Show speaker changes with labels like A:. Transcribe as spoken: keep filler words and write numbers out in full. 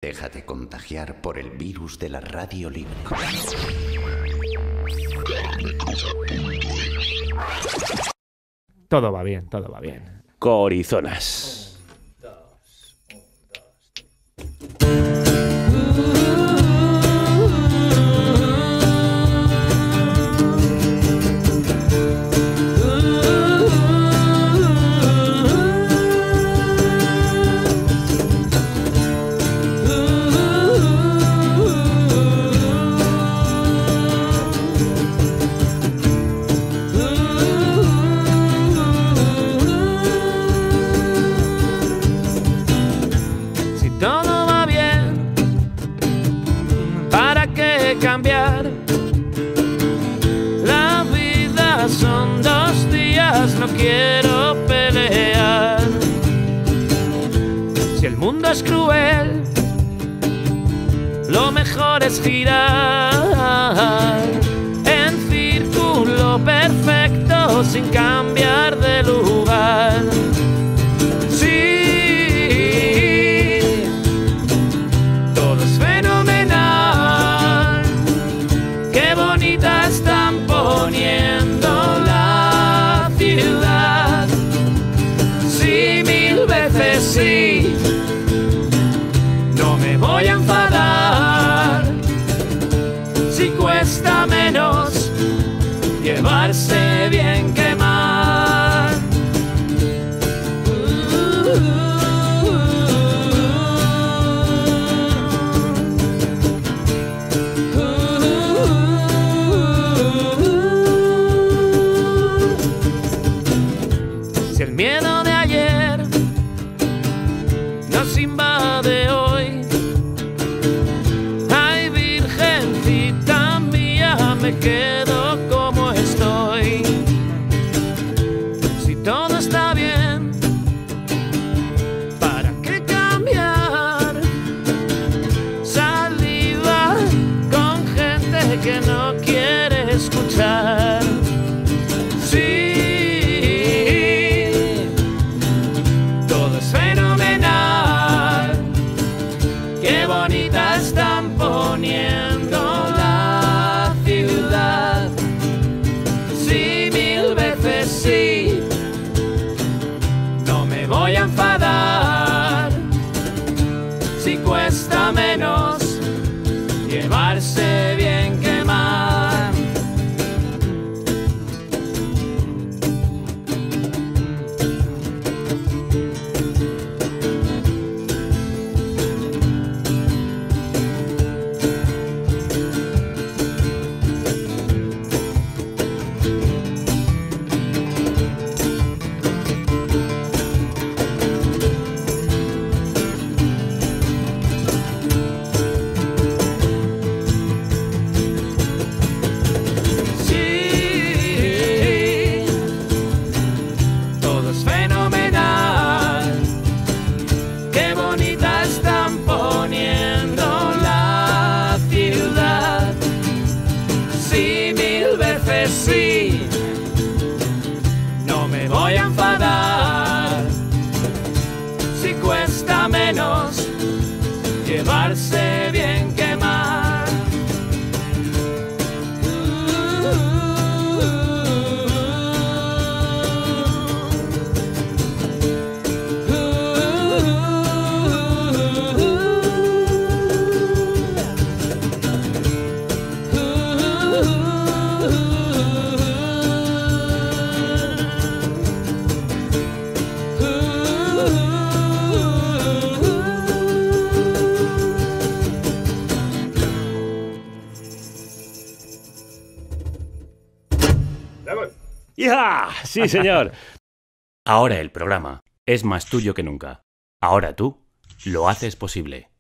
A: Déjate contagiar por el virus de la radio libre.
B: Todo va bien, todo va bien.
C: Corizonas.
B: Cambiar la vida son dos días, no quiero pelear. Si el mundo es cruel, lo mejor es girar en círculo perfecto sin cambiar de lugar. Están poniendo la ciudad. Sí, mil veces sí. No me voy a enfadar. Si cuesta menos llevarse bien que mal. El miedo de ayer nos invade hoy. Ay, virgencita mía, me quedo como estoy. Si todo está bien, ¿para qué cambiar? Saliva con gente que no quiere escuchar. Están poniendo la ciudad. Sí, mil veces sí. No me voy a enfadar. Si cuesta menos llevarse bien que mal. Sí, no me voy a enfadar. Si cuesta menos llevarse bien que mal.
C: ¡Ya! Sí, señor. Ahora el programa es más tuyo que nunca. Ahora tú lo haces posible.